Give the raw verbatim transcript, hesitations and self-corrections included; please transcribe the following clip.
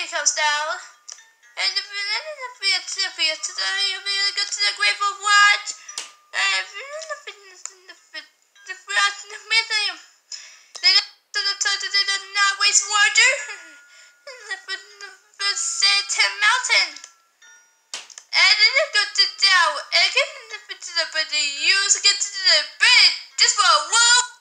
he comes down. And if you're in the field, to the field, to the you'll be able to go to the grave of what? And if you're in the field, in the field, the field, in the museum, they don't to the toilet, they do not waste water. The Satan Mountain. And then they go to down, and get in the to the bridge, use get to the bridge, just for a while.